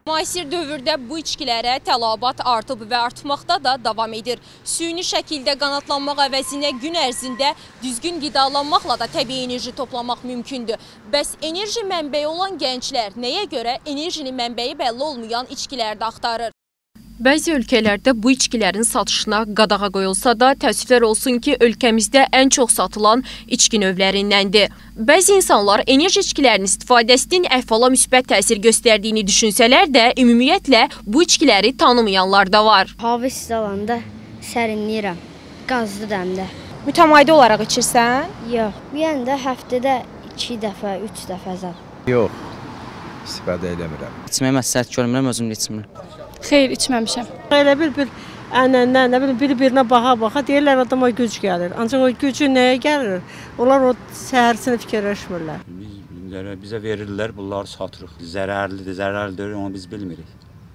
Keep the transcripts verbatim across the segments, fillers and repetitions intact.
Müasir dövrdə bu içkilərə tələbat artıb və artmaqda da davam edir. Süni şəkildə qanatlanmaq əvəzinə gün ərzində düzgün qidalanmaqla da təbii enerji toplamaq mümkündür. Bəs enerji mənbəyi olan gənclər nəyə görə enerjinin mənbəyi bəlli olmayan içkilərdə axtarır? Bəzi ölkələrdə bu içkilərin satışına qadağa qoyulsa da, təəssüflər olsun ki, ölkəmizdə ən çox satılan içki növlərindəndir. Bəzi insanlar enerji içkilərinin istifadəsinin əhvala müsbət təsir göstərdiyini düşünsələr də, ümumiyyətlə bu içkiləri tanımayanlar da var. Hava isti olanda sərinləyirəm, qazlı dəmdə. Mütəmadi olaraq içirsən? Yox, bir də həftədə iki dəfə, üç dəfə zat. Yox, istifadə edəmirəm. İçməyə məsləhət görmürəm, özüm də içmirəm. Xeyr, içməmişəm. Elə bir-bir ənənə, nə bilim, bir-birinə baxa-baxa deyirlər adama güc gəlir. Ancaq o gücü nəyə gəlir? Onlar o səhərsini fikirləşmirlər. Biz, bizə verirlər, bunları satırıq. Zərərlidir, zərərlidir, onu biz bilmirik.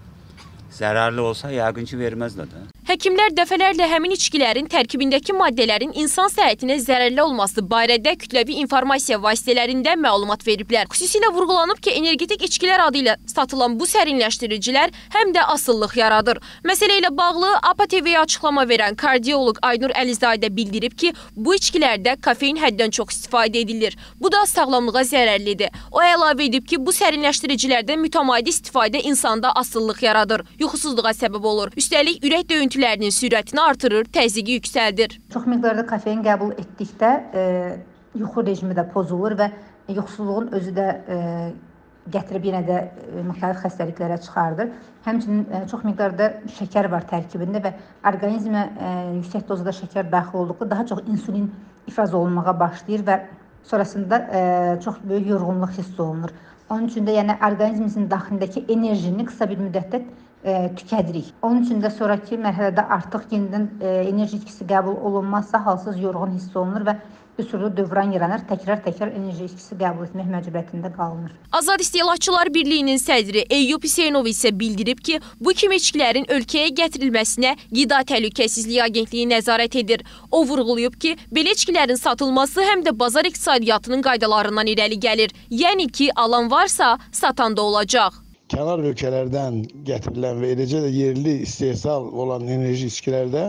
Zərərli olsa, yəqin ki, verməzlər də. Həkimlər dəfələrlə həmin içkilərin tərkibindəki maddələrin insan səhhətinə zərərli olması barədə kütləvi informasiya vasitələrində məlumat veriblər. Xüsusilə vurğulanıb ki, energetik içkilər adı ilə satılan bu sərinləşdiricilər həm də asıllıq yaradır. Məsələ ilə bağlı A P A T V-yə açıqlama verən kardioloq Aynur Əlizadə bildirib ki, bu içkilərdə kofein həddən çox istifadə edilir. Bu da sağlamlığa zərərlidir. O əlavə edib ki, bu sərinləşdiricilərdən mütəmadi istifadə insanda asıllıq yaradır, yuxusuzluğa səbəb olur. Üstəlik, ürək döyüntülərinin sürətini artırır, təzyiqi yüksəldir. Çox miqdarda kofein qəbul etdikdə e, yuxu rejimi də pozulur və yuxusuzluğun özü də e, gətirib yenə də e, müxtəlif xəstəliklərə çıxardır. Həmçinin e, çox miqdarda şəkər var tərkibində və orqanizmə e, yüksək dozda şəkər daxil olduqda daha çox insulin ifraz olunmağa başlayır və sonrasında e, çox böyük yorğunluq hiss olunur. Onun üçün də yəni orqanizmimizin daxilindəki enerjini qısa bir müddətdə E, tükədirik. Onun üçün də sonraki mərhələdə artıq yenidən e, enerji içkisi qəbul olunmazsa halsız yorğun hiss olunur və bir sürü dövran yaranır, təkrar-təkrar enerji içkisi qəbul etmək məcburiyyətində qalınır. Azad İstehlakçılar Birliyinin sədri Eyyub Hüseynov isə bildirib ki, bu kimi içkilərin ölkəyə gətirilməsinə Qida Təhlükəsizliyi Agentliyi nəzarət edir. O vurğulayıb ki, belə içkilərin satılması həm də bazar iqtisadiyyatının qaydalarından irəli gəlir. Yəni ki, alan varsa, satan da olacaq. Kənar ölkələrdən gətirilən və eləcə də yerli istehsal olan enerji içkilərdə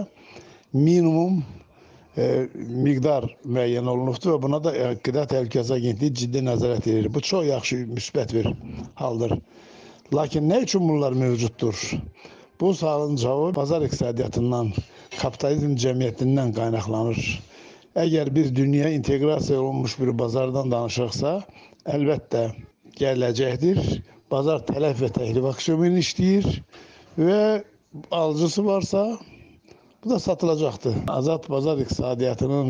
minimum e, miqdar müəyyən olunubdur və buna da Qida Təhlükəsizliyi Agentliyi ciddi nəzarət edir. Bu çox yaxşı, müsbət bir haldır. Lakin nə üçün bunlar mövcuddur? Bu salıncağı bazar iqtisadiyyatından, kapitalizm cəmiyyətindən qaynaqlanır. Əgər biz dünya inteqrasiya olunmuş bir bazardan danışırsa, əlbəttə gələcəkdir. Bazar tələf və təklif aksiyonu işləyir və alıcısı varsa bu da satılacaqdır. Azad bazar iqtisadiyyatının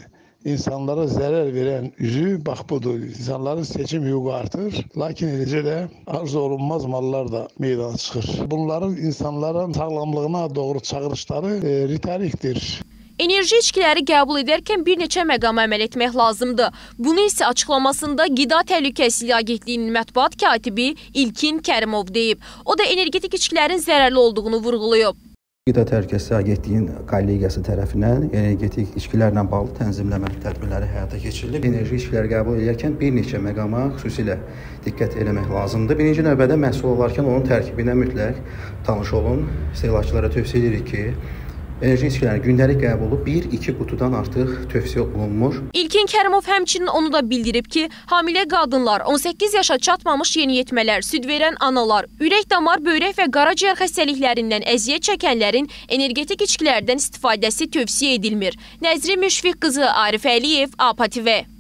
insanlara zərər verən üzü bax budur. İnsanların seçim hüququ artır. Lakin eləcə də arzu olunmaz mallar da meydana çıxır. Bunların insanların sağlamlığına doğru çağırışları e, ritorikdir. Enerji içkiləri qəbul edərkən bir neçə məqama əməl etmək lazımdır. Bunu isə açıqlamasında Qida Təhlükəsizliyi Agentliyinin mətbuat katibi İlkin Kərimov deyib. O da energetik içkilərin zərərli olduğunu vurğulayıb. Qida Təhlükəsizliyi Agentliyinin kollegiyası tərəfindən energetik içkilərlə bağlı tənzimləmə tədbirləri həyata keçirilib. Enerji içkiləri qəbul edərkən bir neçə məqama xüsusilə diqqət eləmək lazımdır. Birinci növbədə məhsul olarkən onun tərkibinə mütləq tanış olun. İstehlakçılara tövsiyə edirik ki, enerji içkilərin gündəlik qəbulu bir iki qutudan artıq tövsiyə olunmur. İlkin Kərimov həmçinin onu da bildirib ki, hamilə qadınlar, on səkkiz yaşa çatmamış yeniyetmələr, süd verən analar, ürək damar, böyrək və qaraciyər xəstəliklərindən əziyyət çəkənlərin energetik içkilərdən istifadəsi tövsiyə edilmir. Nəzrin Müşfiq qızı Arif Əliyev, A P A T V.